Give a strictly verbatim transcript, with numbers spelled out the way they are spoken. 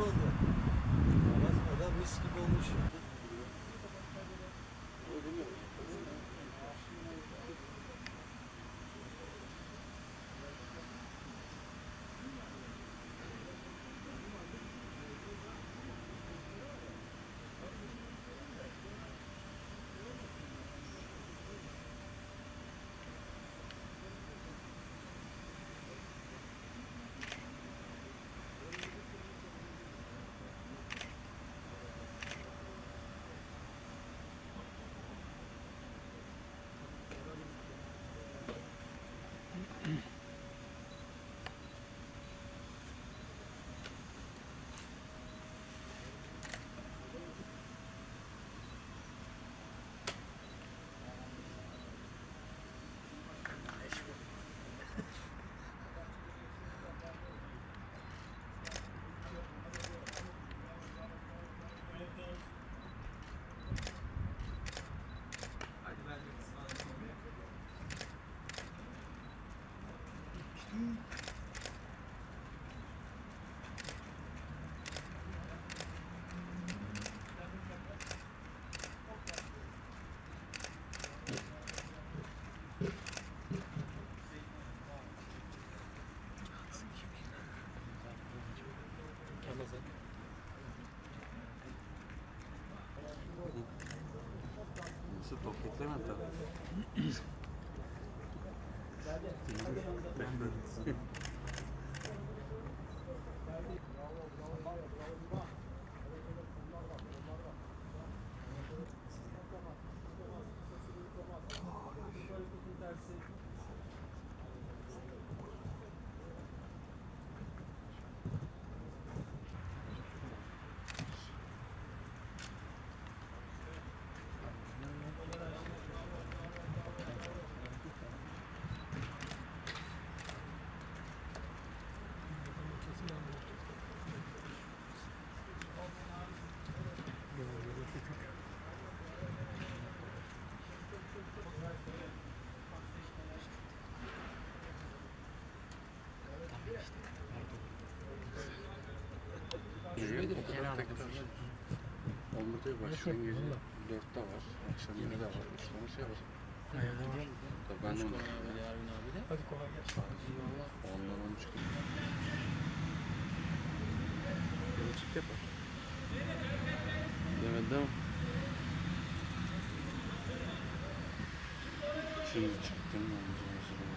oldu. Basmadan mis gibi olmuş. Nasıl toketleme tabii. Ben böyle. Olmadı başlayan gece dörtte var, akşam yedide var, üç tane şey var. Ayarda var. Tabii ben de onu Hadi kolay gelsin. ondan onu çıkıyor. Yolu çık yapar. Demedi değil mi? Şimdi çıktım, ondan sonra